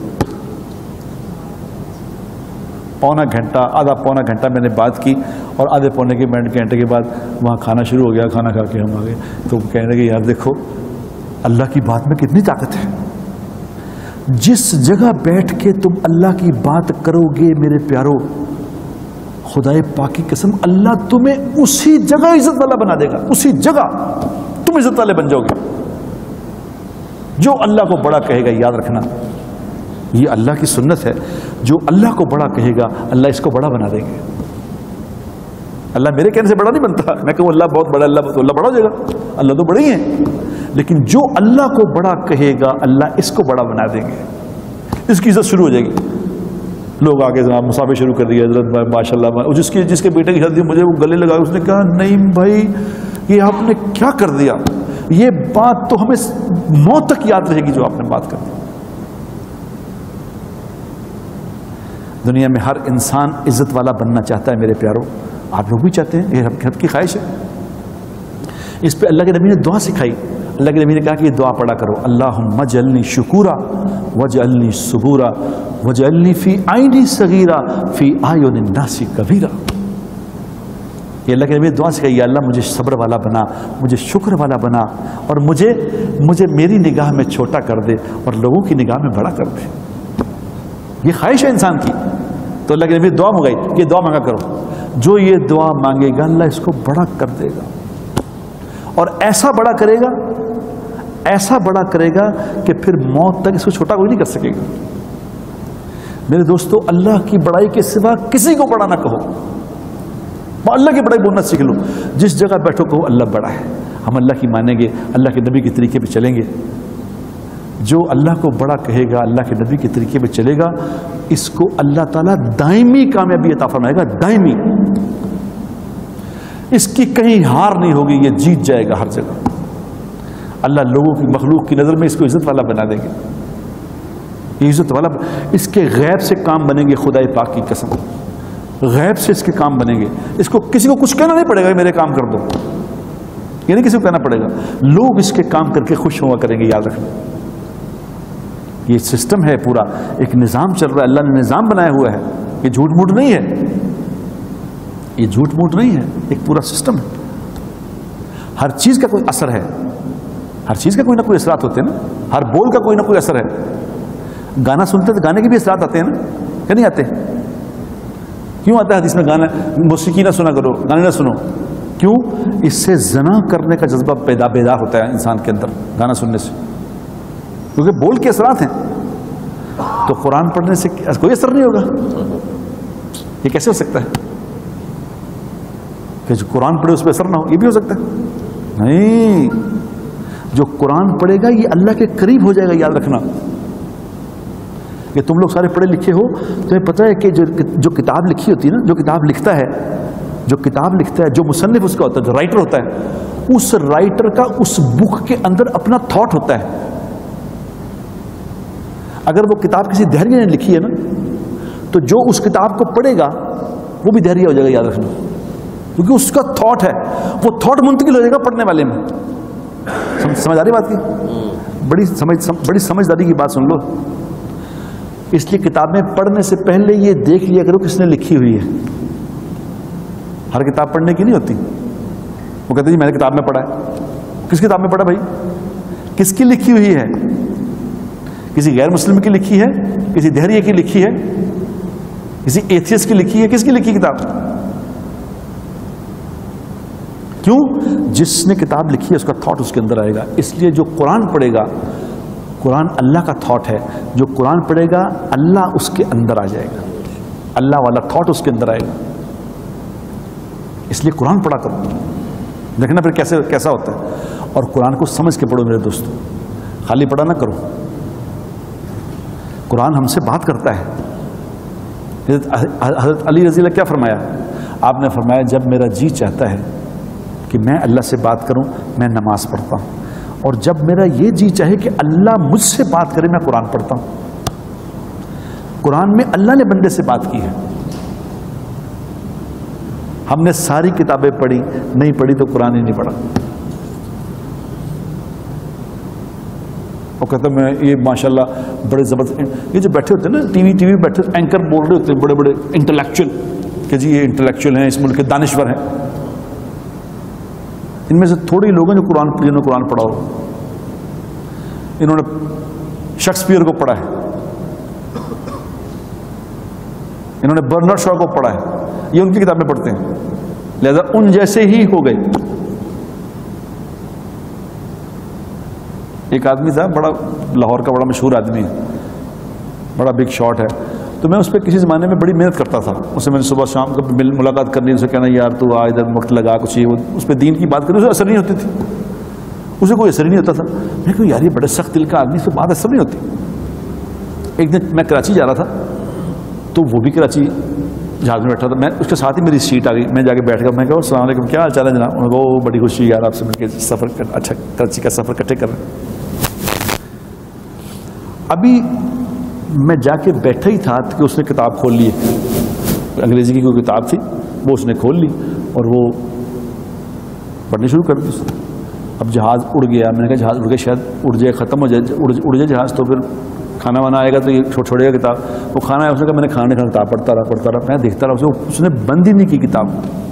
آدھا پونا گھنٹہ میں نے بات کی، اور آدھے پونے کے گھنٹے کے بعد وہاں کھانا شروع ہو گیا. کھانا کھا کے ہم آ گئے تو کہنے لگے یار دیکھو اللہ کی بات میں کتنی طاقت ہے. جس جگہ بیٹھ کے تم اللہ کی بات کرو گے میرے پیارو، خدائے پاک کی قسم اللہ تمہیں اسی جگہ عزت والا بنا دے گا. اسی جگہ تم عزت والے بن جاؤ گے. جو اللہ کو بڑا کہے گا، یاد رکھنا یہ اللہ کی سنت ہے، جو اللہ کو بڑا کہے گا اللہ اس کو بڑا بنا دیں گے. اللہ میرے کہنے سے بڑا نہیں بنتا. میں کہوں اللہ بہت بڑا، اللہ بڑا ہو جائے گا. اللہ تو بڑے ہی ہیں، لیکن جو اللہ کو بڑا کہے گا اللہ اس کو بڑا بنا دیں گے. اس کی عزت شروع ہو جائے گی. لوگ آگے مسافر شروع کر دیا، حضرت ماشاء اللہ. جس کے بیٹے کی شادی مجھے وہ گلے لگا، اس نے کہا نہیں بھائی یہ آپ نے کیا کر دیا، یہ بات تو ہمیں موت تک یاد رہے گی جو آپ نے بات کر دی. دنیا میں ہر انسان عزت والا بننا چاہتا ہے میرے پیارو. آپ لوگ بھی چاہتے ہیں، یہ سب کی خواہش ہے. اس پہ اللہ کے نبی نے دعا سکھائی. اللہ کے نبی نے کہا کہ یہ دعا پڑھا کرو، اللہم اجعلنی شکورا واجعلنی صبورا واجعلنی فی عینی صغیرا فی اعین الناس کبیرا. یہ اللہ کے نبی نے دعا سکھائی، یا اللہ مجھے صبر والا بنا، مجھے شکر والا بنا، اور مجھے میری نگاہ میں چھوٹا کر دے اور لوگوں کی نگاہ میں بڑا کر دے. یہ خواہش ہے انسان کی. تو اللہ کے نبی دعا منگائی کہ یہ دعا مانگا کرو. جو یہ دعا مانگے گا اللہ اس کو بڑا کر دے گا، اور ایسا بڑا کرے گا، ایسا بڑا کرے گا کہ پھر موت تک اس کو چھوٹا کوئی نہیں کر سکے گا. میرے دوستو اللہ کی بڑائی کے سوا کسی کو بڑا نہ کہو. اللہ کی بڑائی بولنا سیکھ لو. جس جگہ بیٹھو کہو اللہ بڑا ہے. ہم اللہ کی مانیں گے، اللہ کے نبی کے طریقے پہ چلیں گے. جو اللہ کو بڑا کہے گا، اللہ کے نبی کے طریقے پہ چلے گا، اس کو اللہ تعالیٰ دائمی کامیابی عطا فرمائے گا. دائمی. اس کی کہیں ہار نہیں ہوگی، یہ جیت جائے گا ہر جگہ. اللہ لوگوں کی مخلوق کی نظر میں اس کو عزت والا بنا دیں گے. یہ عزت والا، اس کے غیب سے کام بنیں گے. خدائے پاک کی قسم غیب سے اس کے کام بنیں گے. اس کو کسی کو کچھ کہنا نہیں پڑے گا میرے کام کر دو، یہ نہیں کسی کو کہنا پڑے گا. لوگ اس کے کام کر کے خوش ہوا کریں گے. یاد رکھنا یہ سسٹم ہے پورا، ایک نظام چل رہا ہے. اللہ نے نظام بنایا ہوا ہے. یہ جھوٹ موٹ نہیں ہے، یہ جھوٹ موٹ نہیں ہے، ایک پورا سسٹم ہے. ہر چیز کا کوئی اثر ہے، ہر چیز کا کوئی نہ کوئی اثرات ہوتے ہیں نا. ہر بول کا کوئی نہ کوئی اثر ہے. گانا سنتے تو گانے کے بھی اثرات آتے ہیں نا، کہ نہیں آتے؟ کیوں آتا ہے حدیث میں گانا موسیقی نہ سنا کرو، گانے نہ سنو؟ کیوں؟ اس سے زنا کرنے کا جذبہ بیدار ہوتا ہے انسان کے اندر گانا سننے سے، کیونکہ بول کے اثرات ہیں. تو قرآن پڑھنے سے کوئی اثر نہیں ہوگا. یہ کیسے ہو سکتا ہے کہ جو قرآن پڑھے اس پہ اثر نہ ہو؟ یہ بھی ہو سکتا ہے؟ نہیں، جو قرآن پڑھے گا یہ اللہ کے قریب ہو جائے گا. یاد رکھنا کہ تم لوگ سارے پڑھے لکھے ہو، تمہیں پتہ ہے کہ جو کتاب لکھی ہوتی ہے نا، جو کتاب لکھتا ہے، جو مصنف اس کا ہوتا ہے، جو رائٹر ہوتا ہے، اس رائٹر کا اس بک کے اندر اپنا تھاٹ ہوتا ہے. اگر وہ کتاب کسی دہریے نے لکھی ہے نا، تو جو اس کتاب کو پڑھے گا وہ بھی دہریہ ہو جائے گا. یاد رکھنا، کیونکہ اس کا تھاٹ ہے، وہ تھاٹ منتقل ہو جائے گا پڑھنے والے میں. سمجھ آ رہی بات کی؟ بڑی سمجھداری کی بات سن لو. اس لیے کتابیں پڑھنے سے پہلے یہ دیکھ لیا کرو کس نے لکھی ہوئی ہے. ہر کتاب پڑھنے کی نہیں ہوتی. وہ کہتے ہیں جی میں نے کتاب میں پڑھا ہے. کس کتاب میں پڑھا بھائی؟ کس کی لکھی ہوئی ہے؟ کسی غیر مسلم کی لکھی ہے؟ کسی دہریے کی لکھی ہے؟ کسی ایتھیسٹ کی لکھی ہے؟ کس کی لکھی کتاب؟ کیوں؟ جس نے کتاب لکھی ہے اس کا تھاٹ اس کے اندر آئے گا. اس لیے جو قرآن پڑھے گا، قرآن اللہ کا تھاٹ ہے، جو قرآن پڑھے گا اللہ اس کے اندر آ جائے گا، اللہ والا تھاٹ اس کے اندر آئے گا. اس لیے قرآن پڑھا کرو. دیکھنا پھر کیسا ہوتا ہے. اور قرآن کو سمجھ کے پڑھو میرے دوستو، خالی پڑھا نہ کرو. قرآن ہم سے بات کرتا ہے. حضرت علی رضی اللہ کیا فرمایا؟ آپ نے فرمایا جب میرا جی چاہتا ہے کہ میں اللہ سے بات کروں میں نماز پڑھتا ہوں، اور جب میرا یہ جی چاہے کہ اللہ مجھ سے بات کرے میں قرآن پڑھتا ہوں. قرآن میں اللہ نے بندے سے بات کی ہے. ہم نے ساری کتابیں پڑھی، نہیں پڑھی تو قرآن ہی نہیں پڑھا. وہ کہتا میں یہ ماشاءاللہ بڑے زبردست، یہ جو بیٹھے ہوتے ہیں نا ٹی وی بیٹھے اینکر بول رہے ہوتے ہیں بڑے بڑے انٹلیکچوئل، کہ جی یہ انٹلیکچوئل ہیں، اس ملک کے دانشور ہیں. ان میں سے تھوڑے لوگ ہیں جنہوں نے قرآن پڑھا ہو. انہوں نے شیکسپیئر کو پڑھا ہے، انہوں نے برنارڈ شاہ کو پڑھا ہے، یہ ان کی کتابیں پڑھتے ہیں، لہذا ان جیسے ہی ہو گئے. ایک آدمی تھا بڑا، لاہور کا بڑا مشہور آدمی ہے، بڑا بگ شاٹ ہے. تو میں اس پہ کسی زمانے میں بڑی محنت کرتا تھا. اسے میں نے صبح شام کو ملاقات کرنی، اسے کہنا یار تو آ ادھر وقت لگا کچھ یہ، اس پہ دین کی بات کرنی، اسے اثر نہیں ہوتی تھی، اسے کوئی اثر نہیں ہوتا تھا. میں کہوں یار یہ بڑے سخت دل کا آدمی، اس پہ بات اثر نہیں ہوتی. ایک دن میں کراچی جا رہا تھا، تو وہ بھی کراچی جہاز میں بیٹھا تھا. میں اس کے ساتھ ہی میری سیٹ آ گئی. میں جا کے بیٹھ گیا. میں کہا السلام علیکم، کیا حال چال ہے جناب؟ انہوں نے کہا بڑی خوشی یار آپ سے مل کے، سفر اچھا کراچی کا سفر اکٹھے کر رہے ہیں. ابھی میں جا کے بیٹھا ہی تھا کہ اس نے کتاب کھول لی، انگریزی کی کوئی کتاب تھی، وہ اس نے کھول لی اور وہ پڑھنی شروع کر دی. اب جہاز اڑ گیا. میں نے کہا جہاز اڑ گیا، شاید اڑ جائے، ختم ہو جائے، اڑ جائے جہاز تو پھر کھانا وانا آئے گا تو یہ چھوڑے گا کتاب. وہ کھانا ہے، اس نے کہا میں نے کھانے کا کتاب پڑھتا رہا. میں دیکھتا رہا اس نے بند ہی نہیں کی کتاب.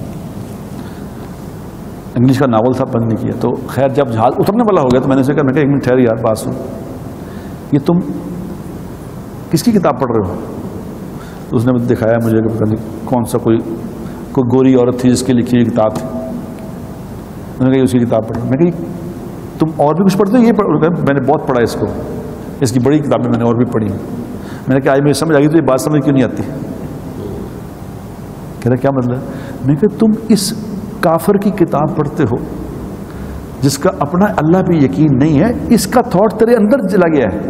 انگلش کا ناول تھا، بند نہیں کیا. تو خیر جب جہاز اترنے والا ہو گیا تو میں نے اسے کہا، میں کہا ایک منٹ ٹھہر یار بات سن، یہ تم کس کی کتاب پڑھ رہے ہو؟ تو اس نے دکھایا مجھے کہ پتہ نہیں کون سا کوئی گوری عورت تھی جس کی لکھی ہوئی کتاب تھی. میں نے کہا یہ اس کی کتاب پڑھ. میں کہ تم اور بھی کچھ پڑھتے ہو؟ یہ میں نے بہت پڑھا اس کو، اس کی بڑی کتابیں میں نے اور بھی پڑھی. میں نے کہا آج مجھے سمجھ آ گئی تو یہ بات سمجھ کیوں نہیں آتی؟ کہہ رہا کیا مطلب؟ میں کہ تم اس کافر کی کتاب پڑھتے ہو جس کا اپنا اللہ پہ یقین نہیں ہے، اس کا تھاٹ تیرے اندر چلا گیا ہے.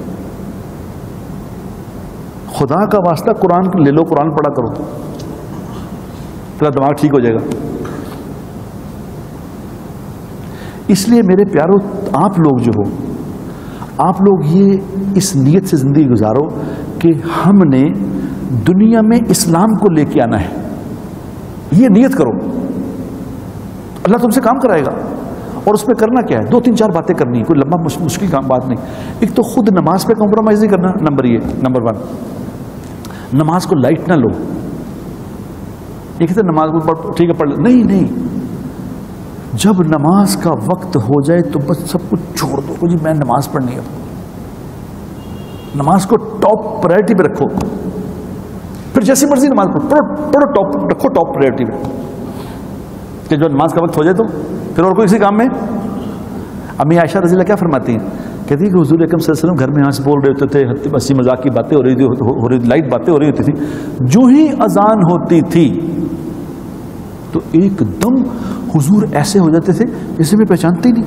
خدا کا واسطہ قرآن لے لو، قرآن پڑھا کرو، تیرا دماغ ٹھیک ہو جائے گا. اس لیے میرے پیارو آپ لوگ جو ہو، آپ لوگ یہ اس نیت سے زندگی گزارو کہ ہم نے دنیا میں اسلام کو لے کے آنا ہے. یہ نیت کرو، اللہ تم سے کام کرائے گا. اور اس پہ کرنا کیا ہے؟ 2-3-4 باتیں کرنی ہے، کوئی لمبا مشکل کام بات نہیں. ایک تو خود نماز پہ کمپرومائز نہیں کرنا، نمبر 1. نماز کو لائٹ نہ لو. ایک تو نماز کو ٹھیک ہے پڑھ لو، نہیں. جب نماز کا وقت ہو جائے تو بس سب کچھ چھوڑ دو، جی میں نماز پڑھنی ہے. نماز کو ٹاپ پرائرٹی پہ رکھو، پھر پھر جیسی مرضی نماز پڑھو ٹاپ رکھو، ٹاپ پرائرٹی میں، کہ جو نماز کا وقت ہو جائے تو پھر اور کوئی کسی کام میں. امی عائشہ رضی اللہ کیا فرماتی ہیں؟ کہتی ہے کہ حضور اکرم صلی اللہ علیہ وسلم گھر میں ہنس بول رہے ہوتے تھے، ہنسی مذاق کی باتیں ہو رہی تھی، لائٹ باتیں ہو رہی ہوتی تھی، جو ہی اذان ہوتی تھی تو ایک دم حضور ایسے ہو جاتے تھے جسے میں پہچانتی نہیں.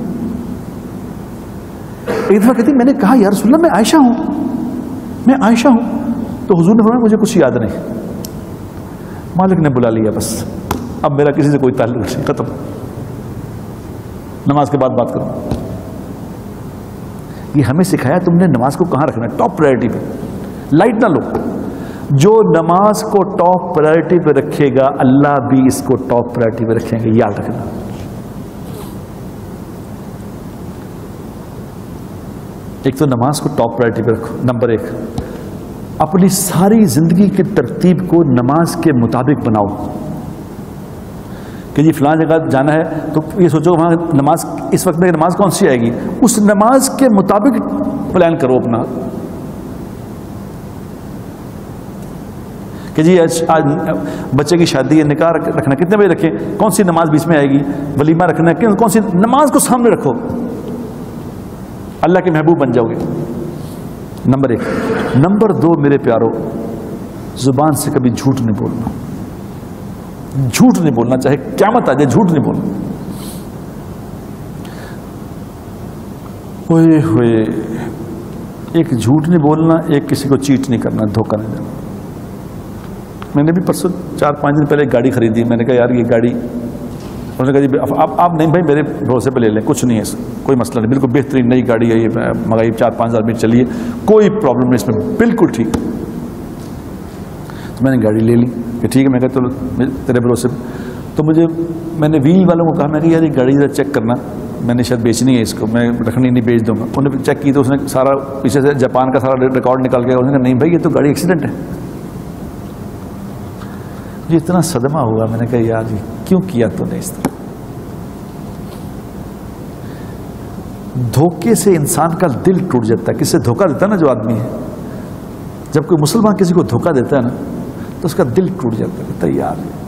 ایک دفعہ کہتی میں نے کہا یا رسول اللہ میں عائشہ ہوں. تو حضور نے فرمایا مجھے کچھ یاد نہیں، مالک نے بلا لیا، بس اب میرا کسی سے کوئی تعلق نہیں، ختم، نماز کے بعد بات کروں. یہ ہمیں سکھایا تم نے نماز کو کہاں رکھنا ہے، ٹاپ پرائرٹی پہ. لائٹ نہ لو. جو نماز کو ٹاپ پرائرٹی پہ رکھے گا اللہ بھی اس کو ٹاپ پرائرٹی پہ رکھیں گے، یاد رکھنا. ایک تو نماز کو ٹاپ پرائرٹی پہ رکھو. نمبر 1، اپنی ساری زندگی کی ترتیب کو نماز کے مطابق بناؤ. کہ جی فلاں جگہ جانا ہے تو یہ سوچو وہاں نماز اس وقت میں نماز کون سی آئے گی، اس نماز کے مطابق پلان کرو اپنا. کہ جی آج بچے کی شادی ہے، نکاح رکھنا کتنے بجے رکھیں، کون سی نماز بیچ میں آئے گی، ولیمہ رکھنا ہے کون سی نماز کو سامنے رکھو، اللہ کے محبوب بن جاؤ گے. نمبر 1. نمبر 2 میرے پیارو، زبان سے کبھی جھوٹ نہیں بولنا. جھوٹ نہیں بولنا، چاہے قیامت آ جائے جھوٹ نہیں بولنا. ہوئے ہوئے ایک جھوٹ نہیں بولنا، ایک کسی کو چیٹ نہیں کرنا، دھوکہ نہیں دینا. میں نے بھی پرسوں 4-5 دن پہلے ایک گاڑی خریدی. میں نے کہا یار یہ گاڑی، انہوں نے کہا جی آپ نہیں بھائی میرے بھروسے پہ لے لیں، کچھ نہیں ہے، کوئی مسئلہ نہیں، بالکل بہترین نئی گاڑی ہے، یہ منگائی 4-5 ہزار منٹ چلی ہے، کوئی پرابلم نہیں اس میں، بالکل ٹھیک. تو میں نے گاڑی لے لی کہ ٹھیک ہے. میں کہا چلو تیرے بھروسے تو میں نے ویل والوں کو کہا، میں نے یار یہ گاڑی ذرا چیک کرنا، میں نے شاید بیچنی ہے اس کو، میں رکھنی نہیں، بیچ دوں گا. انہوں نے چیک کی تو اس نے سارا پیچھے سے جاپان کا سارا ریکارڈ نکال کے، انہوں نے کہا نہیں بھائی یہ تو گاڑی ایکسیڈنٹ ہے. مجھے اتنا صدمہ ہوا، میں نے کہا یار یہ کیوں کیا تو نے اس طرح. دھوکے سے انسان کا دل ٹوٹ جاتا ہے. کس سے دھوکہ دیتا ہے نا جو آدمی ہے، جب کوئی مسلمان کسی کو دھوکہ دیتا ہے نا تو اس کا دل ٹوٹ جاتا ہے. تیار ہے.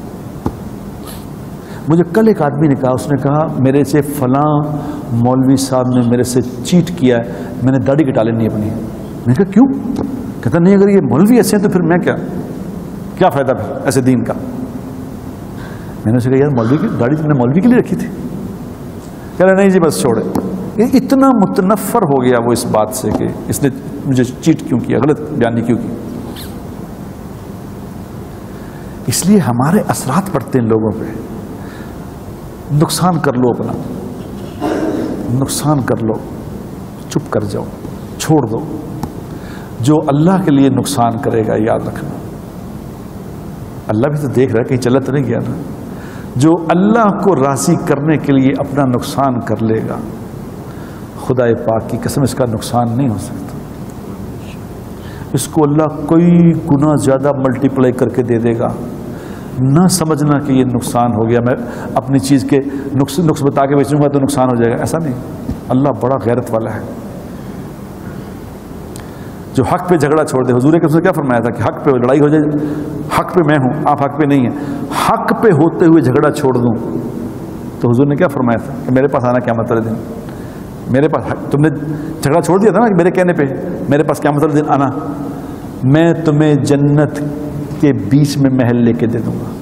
مجھے کل ایک آدمی نے کہا، اس نے کہا میرے سے فلاں مولوی صاحب نے میرے سے چیٹ کیا ہے، میں نے داڑھی کٹا لینی اپنی. میں نے کہا کیوں؟ کہتا نہیں اگر یہ مولوی ایسے ہیں تو پھر میں کیا فائدہ پھر ایسے دین کا. میں نے اسے کہا یار مولوی کی داڑھی تم نے مولوی کے لیے رکھی تھی؟ کہہ رہا نہیں جی بس چھوڑے. اتنا متنفر ہو گیا وہ اس بات سے کہ اس نے مجھے چیٹ کیوں کیا، غلط بیانی کیوں کی. اس لیے ہمارے اثرات پڑتے ہیں لوگوں پہ. نقصان کر لو اپنا، نقصان کر لو، چپ کر جاؤ، چھوڑ دو. جو اللہ کے لیے نقصان کرے گا یاد رکھنا اللہ بھی تو دیکھ رہا ہے کہیں چلا تو نہیں گیا نا. جو اللہ کو راضی کرنے کے لیے اپنا نقصان کر لے گا، خدا پاک کی قسم اس کا نقصان نہیں ہو سکتا. اس کو اللہ کوئی گنا زیادہ ملٹیپلائی کر کے دے دے گا. نہ سمجھنا کہ یہ نقصان ہو گیا، میں اپنی چیز کے نقص بتا کے بیچوں گا تو نقصان ہو جائے گا، ایسا نہیں. اللہ بڑا غیرت والا ہے. جو حق پہ جھگڑا چھوڑ دے. حضور نے کیا فرمایا تھا کہ حق پہ لڑائی ہو جائے، حق پہ میں ہوں آپ حق پہ نہیں ہیں، حق پہ ہوتے ہوئے جھگڑا چھوڑ دوں. تو حضور نے کیا فرمایا تھا کہ میرے پاس آنا قیامت والے دن. میرے پاس تم نے جھگڑا چھوڑ دیا تھا نا میرے کہنے پہ، میرے پاس قیامت والے دن آنا، میں تمہیں جنت کے بیچ میں محل لے کے دے دوں گا.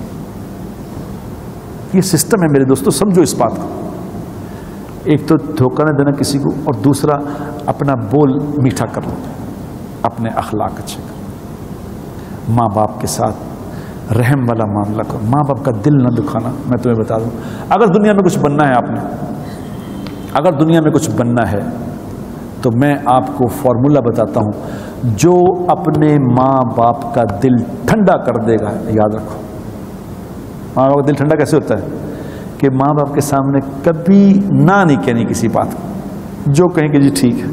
یہ سسٹم ہے میرے دوستو، سمجھو اس بات کو. ایک تو دھوکہ نہ دینا کسی کو، اور دوسرا اپنا بول میٹھا کر لو، اپنے اخلاق اچھے کرو. ماں باپ کے ساتھ رحم والا معاملہ کرو، ماں باپ کا دل نہ دکھانا. میں تمہیں بتا دوں، اگر دنیا میں کچھ بننا ہے، آپ نے اگر دنیا میں کچھ بننا ہے تو میں آپ کو فارمولا بتاتا ہوں، جو اپنے ماں باپ کا دل ٹھنڈا کر دے گا. یاد رکھو ماں باپ کا دل ٹھنڈا کیسے ہوتا ہے کہ ماں باپ کے سامنے کبھی نہ نہیں کہنی کسی بات کو، جو کہیں کہ جی ٹھیک ہے.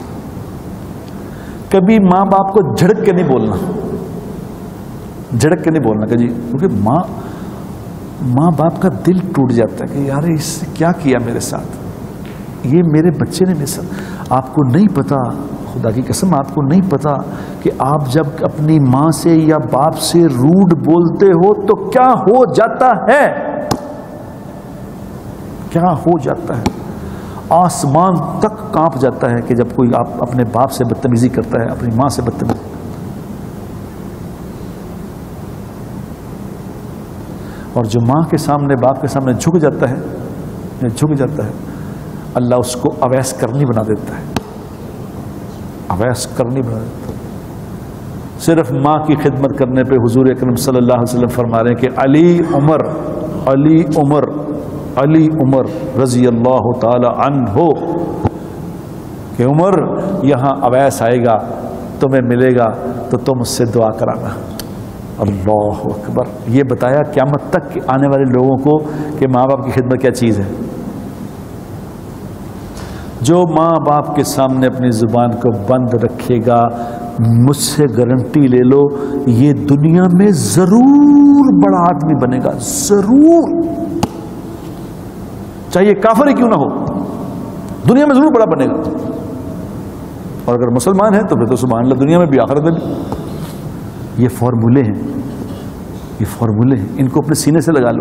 کبھی ماں باپ کو جھڑک کے نہیں بولنا، جھڑک کے نہیں بولنا کہ جی، کیونکہ ماں باپ کا دل ٹوٹ جاتا ہے کہ یار اس نے کیا کیا میرے ساتھ، یہ میرے بچے نے میرے ساتھ. آپ کو نہیں پتا خدا کی قسم آپ کو نہیں پتا کہ آپ جب اپنی ماں سے یا باپ سے روڈ بولتے ہو تو کیا ہو جاتا ہے، کیا ہو جاتا ہے؟ آسمان تک کانپ جاتا ہے کہ جب کوئی آپ اپنے باپ سے بدتمیزی کرتا ہے، اپنی ماں سے بدتمیزی. اور جو ماں کے سامنے باپ کے سامنے جھک جاتا ہے اللہ اس کو اویس کرنی بنا دیتا ہے، اویس کرنی بنا دیتا ہے. صرف ماں کی خدمت کرنے پہ حضور اکرم صلی اللہ علیہ وسلم فرما رہے ہیں کہ علی عمر رضی اللہ تعالی عنہ کہ عمر یہاں اویس آئے گا، تمہیں ملے گا تو تم اس سے دعا کرانا. اللہ اکبر. یہ بتایا قیامت تک آنے والے لوگوں کو کہ ماں باپ کی خدمت کیا چیز ہے. جو ماں باپ کے سامنے اپنی زبان کو بند رکھے گا، مجھ سے گارنٹی لے لو یہ دنیا میں ضرور بڑا آدمی بنے گا، ضرور، چاہیے کافر ہی کیوں نہ ہو، دنیا میں ضرور بڑا بنے گا. اور اگر مسلمان ہے تو پھر تو سبحان اللہ دنیا میں بھی آخرت میں بھی. یہ فارمولے ہیں، ان کو اپنے سینے سے لگا لو.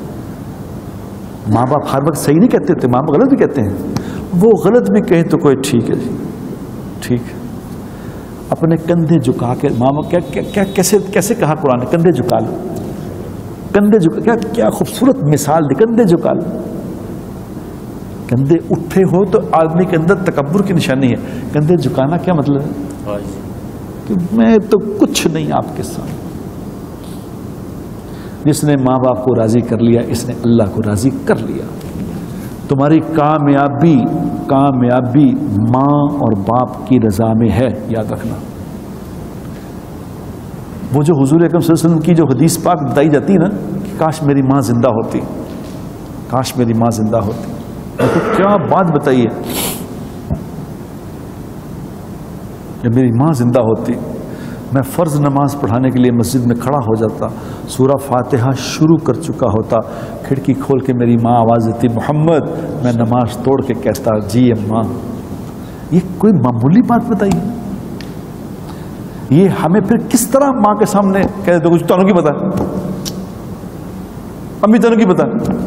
ماں باپ ہر وقت صحیح نہیں کہتے ہوتے، ماں باپ غلط بھی کہتے ہیں. وہ غلط بھی کہیں تو کوئی ٹھیک ہے جی، ٹھیک ہے. اپنے کندھے جھکا کے ماں باپ کیسے کہا قرآن نے، کندھے جھکا لو، کندھے جھکا، کیا خوبصورت مثال دی، کندھے جھکا لو. کندھے اٹھے ہو تو آدمی کے اندر تکبر کی نشانی ہے. کندھے جھکانا کیا مطلب ہے کہ میں تو کچھ نہیں آپ کے ساتھ. جس نے ماں باپ کو راضی کر لیا اس نے اللہ کو راضی کر لیا. تمہاری کامیابی ماں اور باپ کی رضا میں ہے، یاد رکھنا. وہ جو حضور اکرم صلی اللہ علیہ وسلم کی جو حدیث پاک بتائی جاتی ہے نا کہ کاش میری ماں زندہ ہوتی، کاش میری ماں زندہ ہوتی. تو کیا بات بتائیے کہ میری ماں زندہ ہوتی، میں فرض نماز پڑھانے کے لیے مسجد میں کھڑا ہو جاتا، سورہ فاتحہ شروع کر چکا ہوتا، کھڑکی کھول کے میری ماں آواز دیتی محمد، میں نماز توڑ کے کہتا جی اماں. یہ کوئی معمولی بات بتائیے. یہ ہمیں پھر کس طرح ماں کے سامنے کہہ دیتے کچھ تانوں کی پتا، امی تانوں کی پتا.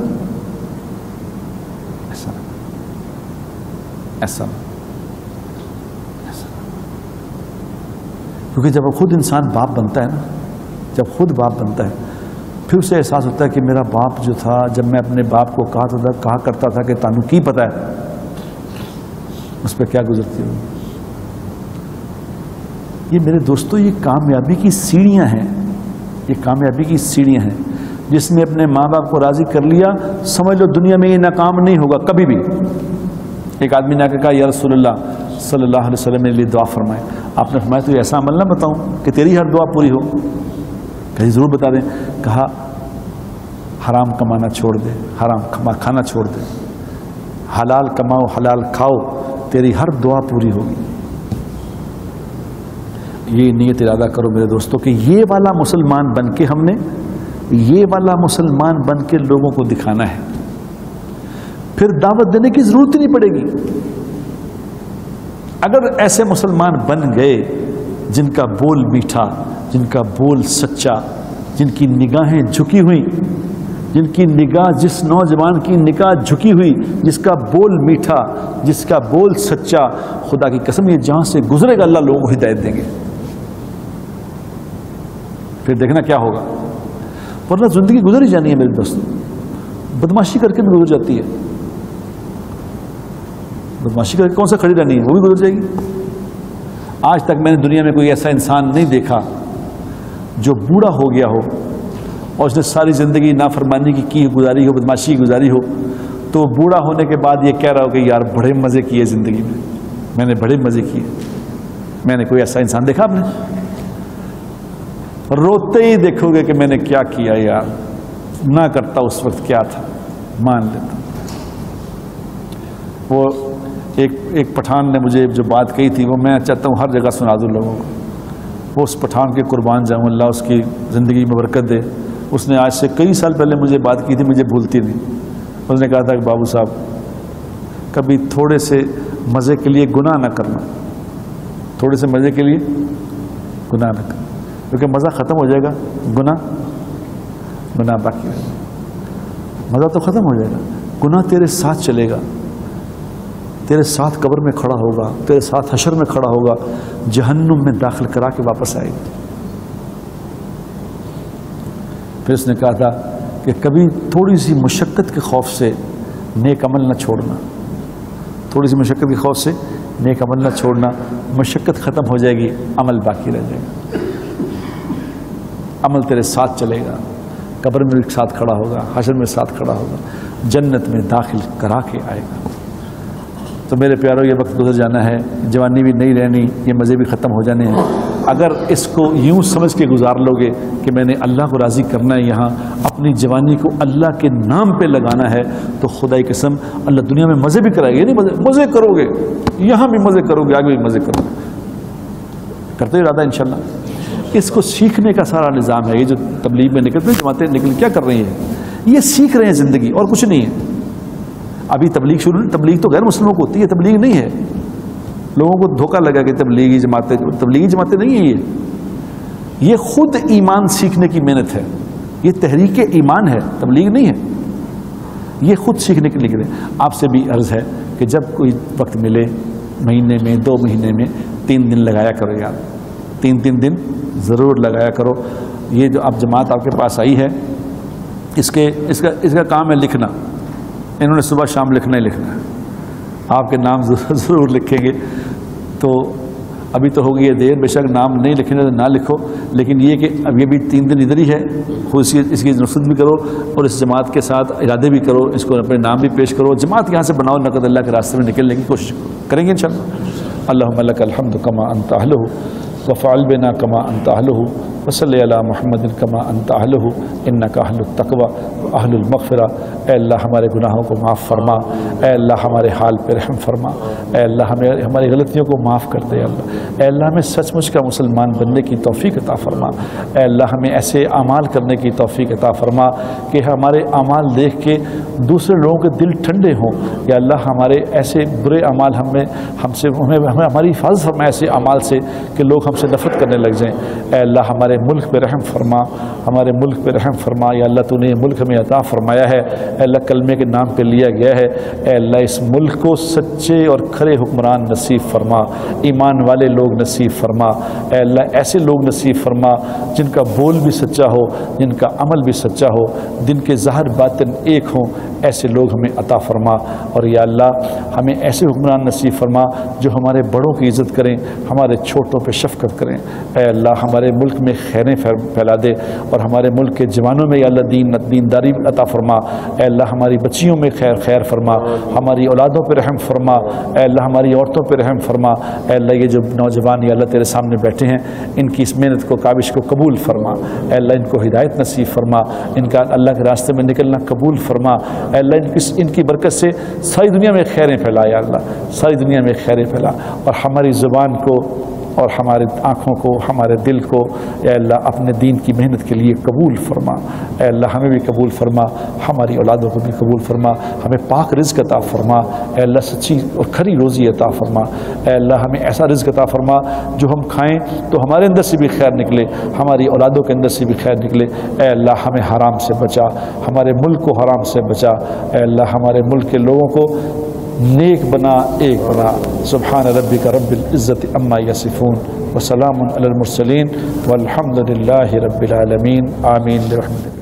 ایسا کیونکہ جب خود انسان باپ بنتا ہے نا، جب خود باپ بنتا ہے پھر اسے احساس ہوتا ہے کہ میرا باپ جو تھا، جب میں اپنے باپ کو کہا کرتا تھا کہ تانوں کی پتا ہے، اس پہ کیا گزرتی ہوں. یہ میرے دوستو یہ کامیابی کی سیڑھیاں ہیں، یہ کامیابی کی سیڑھیاں ہیں. جس نے اپنے ماں باپ کو راضی کر لیا سمجھ لو دنیا میں یہ ناکام نہیں ہوگا کبھی بھی. ایک آدمی نے کہا یا رسول اللہ صلی اللہ علیہ وسلم میرے لیے دعا فرمائے. آپ نے فرمایا تو ایسا عمل نہ بتاؤں کہ تیری ہر دعا پوری ہو. کہیں ضرور بتا دیں. کہا حرام کمانا چھوڑ دے، حرام کھانا چھوڑ دے، حلال کماؤ حلال کھاؤ، تیری ہر دعا پوری ہوگی. یہ نیت ارادہ کرو میرے دوستوں کہ یہ والا مسلمان بن کے ہم نے یہ والا مسلمان بن کے لوگوں کو دکھانا ہے. پھر دعوت دینے کی ضرورت ہی نہیں پڑے گی. اگر ایسے مسلمان بن گئے جن کا بول میٹھا، جن کا بول سچا، جن کی نگاہیں جھکی ہوئی، جن کی نگاہ، جس نوجوان کی نگاہ جھکی ہوئی، جس کا بول میٹھا، جس کا بول سچا، خدا کی قسم یہ جہاں سے گزرے گا اللہ لوگوں کو ہدایت دیں گے. پھر دیکھنا کیا ہوگا. ورنہ زندگی گزر ہی جانی ہے میرے دوست. بدماشی کر کے بھی گزر جاتی ہے. بدماشی کر کے کون سا کھڑی رہنی ہے، وہ بھی گزر جائے گی. آج تک میں نے دنیا میں کوئی ایسا انسان نہیں دیکھا جو بوڑھا ہو گیا ہو اور اس نے ساری زندگی نافرمانی کی گزاری ہو، بدماشی کی گزاری ہو، تو بوڑھا ہونے کے بعد یہ کہہ رہا ہو کہ یار بڑے مزے کیے زندگی میں نے بڑے مزے کیے. میں نے کوئی ایسا انسان دیکھا آپ نے؟ روتے ہی دیکھو گے کہ میں نے کیا کیا یار، نہ کرتا اس وقت کیا تھا، مان لیتا. وہ ایک پٹھان نے مجھے جو بات کہی تھی وہ میں چاہتا ہوں ہر جگہ سنا دوں لوگوں کو. وہ اس پٹھان کے قربان جاؤں، اللہ اس کی زندگی میں برکت دے. اس نے آج سے کئی سال پہلے مجھے بات کی تھی، مجھے بھولتی نہیں. اس نے کہا تھا کہ بابو صاحب کبھی تھوڑے سے مزے کے لیے گناہ نہ کرنا. تھوڑے سے مزے کے لیے گناہ نہ کر، کیونکہ مزہ ختم ہو جائے گا، گناہ باقی رہے گا۔ مزہ تو ختم ہو جائے گا، گناہ تیرے ساتھ چلے گا، تیرے ساتھ قبر میں کھڑا ہوگا، تیرے ساتھ حشر میں کھڑا ہوگا، جہنم میں داخل کرا کے واپس آئے گا۔ پھر اس نے کہا تھا کہ کبھی تھوڑی سی مشقت کے خوف سے نیک عمل نہ چھوڑنا، تھوڑی سی مشقت کے خوف سے نیک عمل نہ چھوڑنا، مشقت ختم ہو جائے گی، عمل باقی رہ جائے گا، عمل تیرے ساتھ چلے گا، قبر میں بھی ساتھ کھڑا ہوگا، حشر میں ساتھ کھڑا ہوگا، جنت میں داخل کرا کے آئے گا۔ تو میرے پیاروں، یہ وقت گزر جانا ہے، جوانی بھی نہیں رہنی، یہ مزے بھی ختم ہو جانے ہیں۔ اگر اس کو یوں سمجھ کے گزار لو گے کہ میں نے اللہ کو راضی کرنا ہے، یہاں اپنی جوانی کو اللہ کے نام پہ لگانا ہے، تو خدا کی قسم اللہ دنیا میں مزے بھی کرائے گا، یہ نہیں مزے کرو گے، یہاں بھی مزے کرو گے، آگے بھی مزے کرو گے، کرتے ہی ارادہ انشاءاللہ۔ اس کو سیکھنے کا سارا نظام ہے۔ یہ جو تبلیغ میں نکلتے ہیں، جماعتیں نکل کیا کر رہی ہیں؟ یہ سیکھ رہے ہیں زندگی، اور کچھ نہیں ہے۔ ابھی تبلیغ شروع نہیں، تبلیغ تو غیر مسلموں کو ہوتی ہے، تبلیغ نہیں ہے۔ لوگوں کو دھوکہ لگا کہ تبلیغی جماعتیں نہیں ہیں، یہ خود ایمان سیکھنے کی محنت ہے، یہ تحریک ایمان ہے، تبلیغ نہیں ہے، یہ خود سیکھنے کے لیے۔ آپ سے بھی عرض ہے کہ جب کوئی وقت ملے، مہینے میں 2 مہینے میں 3 دن لگایا کرو یار، 3 دن ضرور لگایا کرو۔ یہ جو اب جماعت آپ کے پاس آئی ہے، اس کا کام ہے لکھنا، انہوں نے صبح شام لکھنا ہی لکھنا ہے، آپ کے نام ضرور لکھیں گے۔ تو ابھی تو ہوگی یہ دیر، بے شک نام نہیں لکھنے تو نہ لکھو، لیکن یہ کہ اب یہ بھی 3 دن ادھر ہی ہے، خود اس کی نصرت بھی کرو، اور اس جماعت کے ساتھ ارادے بھی کرو، اس کو اپنے نام بھی پیش کرو، جماعت یہاں سے بناؤ، نقد اللہ کے راستے میں نکلنے کی کوشش کریں گے انشاءاللہ۔ اللہم لک الحمد کما انت اہلہ وفعل بنا کما انت اہلہ وصلی علی محمد کما انت اہلہ انک اہل التقوی واہل المغفرہ۔ اے اللہ ہمارے گناہوں کو معاف فرما، اے اللہ ہمارے حال پہ رحم فرما، اے اللہ ہماری غلطیوں کو معاف کر دے اللہ، اے اللہ ہمیں سچ مچ کا مسلمان بننے کی توفیق عطا فرما، اے اللہ ہمیں ایسے اعمال کرنے کی توفیق عطا فرما کہ ہمارے اعمال دیکھ کے دوسرے لوگوں کے دل ٹھنڈے ہوں۔ یا اللہ ہمارے ایسے برے اعمال ہمیں ہماری حفاظت فرما ایسے اعمال سے کہ لوگ ہم سے نفرت کرنے لگ جائیں۔ اے اللہ ہمارے ملک پہ رحم فرما، ہمارے ملک پہ رحم فرما، یا اللہ تو نے یہ ملک ہمیں عطا فرمایا ہے، اے اللہ کلمے کے نام پہ لیا گیا ہے، اے اللہ اس ملک کو سچے اور کھرے حکمران نصیب فرما، ایمان والے لوگ نصیب فرما، اے اللہ ایسے لوگ نصیب فرما جن کا بول بھی سچا ہو، جن کا عمل بھی سچا ہو، جن کے ظاہر باطن ایک ہوں، ایسے لوگ ہمیں عطا فرما۔ اور یا اللہ ہمیں ایسے حکمران نصیب فرما جو ہمارے بڑوں کی عزت کریں، ہمارے چھوٹوں پہ شفقت کریں۔ اے اللہ ہمارے ملک میں خیریں پھیلا دے، اور ہمارے ملک کے جوانوں میں یا اللہ دینداری عطا فرما۔ اے اللہ ہماری بچیوں میں خیر فرما، ہماری اولادوں پہ رحم فرما، اے اللہ ہماری عورتوں پہ رحم فرما۔ اے اللہ یہ جو نوجوان یا اللہ تیرے سامنے بیٹھے ہیں، ان کی اس محنت کو کاوش کو قبول فرما، اے اللہ ان کو ہدایت نصیب فرما، ان کا اللہ کے راستے میں نکلنا قبول فرما۔ اے اللہ ان کی برکت سے ساری دنیا میں خیریں پھیلا، یا اللہ ساری دنیا میں خیریں پھیلا، اور ہماری زبان کو اور ہمارے آنکھوں کو، ہمارے دل کو اے اللہ اپنے دین کی محنت کے لیے قبول فرما۔ اے اللہ ہمیں بھی قبول فرما، ہماری اولادوں کو بھی قبول فرما، ہمیں پاک رزق عطا فرما، اے اللہ سچی اور کھری روزی عطا فرما۔ اے اللہ ہمیں ایسا رزق عطا فرما جو ہم کھائیں تو ہمارے اندر سے بھی خیر نکلے، ہماری اولادوں کے اندر سے بھی خیر نکلے۔ اے اللہ ہمیں حرام سے بچا، ہمارے ملک کو حرام سے بچا۔ اے اللہ ہمارے ملک کے لوگوں کو نیک بنا، ایک بنا۔ سبحان ربک رب العزت عما یصفون وسلام علی المرسلین والحمد للہ رب العالمین، آمین برحمتک۔